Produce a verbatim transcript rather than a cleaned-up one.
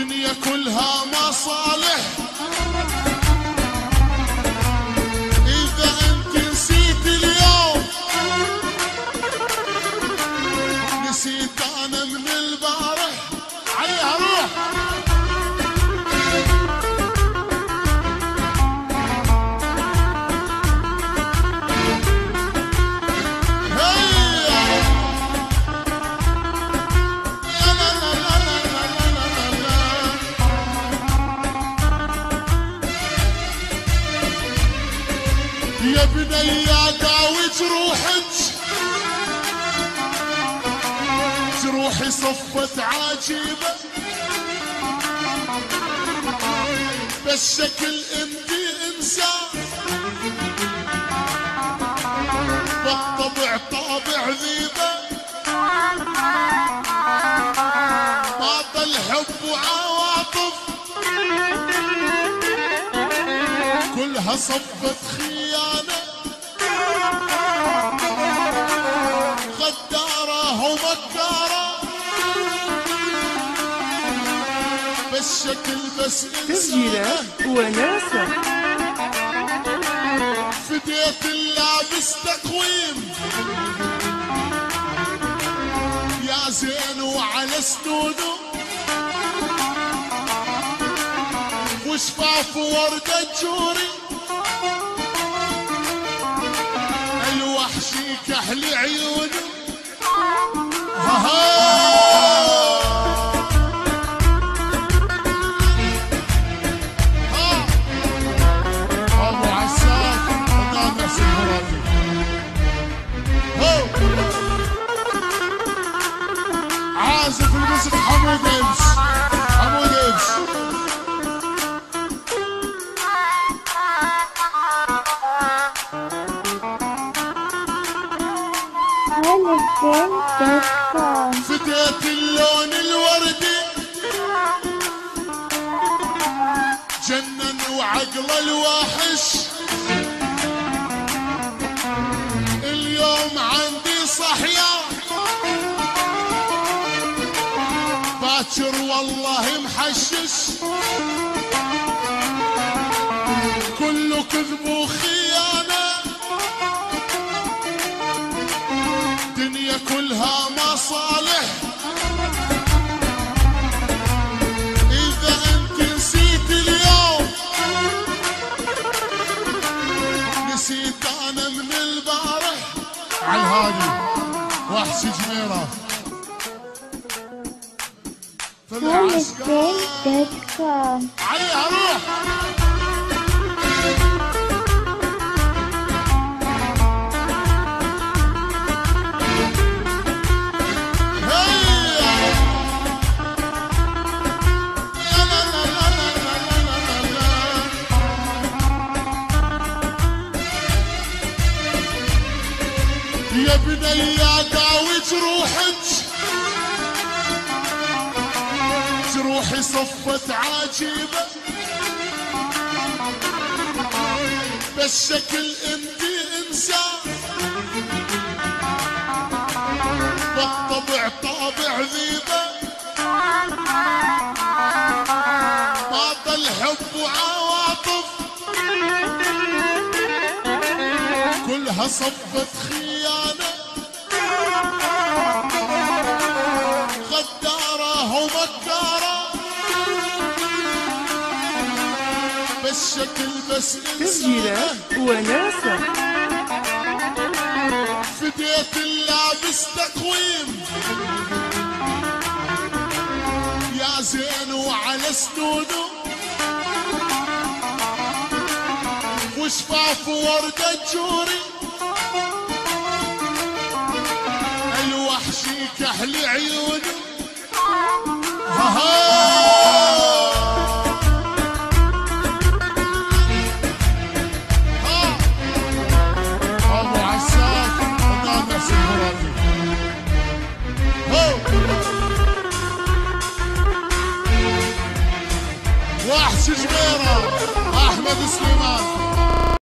دنيا كلها مصالح، إذا أنت نسيت اليوم نسيت أنا من البارح. عليها روح. يا بنيا داوي جروحك، جروحي صفت عجيبة، بالشكل انتي انسان، بالطبع طابع ذيبة، باطل حب وعواطف كلها صفت خيانة، غدارة ومكارة، بالشكل بس تسجيلات وناسة. فديت اللابس تقويم يا زين وعلى سنونه، وشفاف وردة جوري، الوحشي كحل عيونه. ها ها ابو عساف فنان نفس المراتي. عازف الموسيقى حمود امس، حمود امس. فديت اللون الوردي جنن وعقل الواحش، اليوم عندي صحيان باكر والله محشش، كله كذب وخيانة، دنيا كلها مصالح، إذا أنت نسيت اليوم نسيت أنا من البارح. عالهادي وحش جميرة في العسكر. عليها روح. يا بنيا داوي جروحك، جروحي صفت عجيبة، بالشكل انتي انسان، بالطبع طابع ذيبة، باطل حب وعواطف كلها صفت خيانة، غدارة ومكارة، بالشكل بس تسجيلات وناسة. فديت اللابس تقويم يا زين وعلى سنونه، وشفاف وردة جوري، الوحشي كحل عيونه. ها ها ابو عساف فنان نفس المراتي. وحش جميرة احمد سليمان.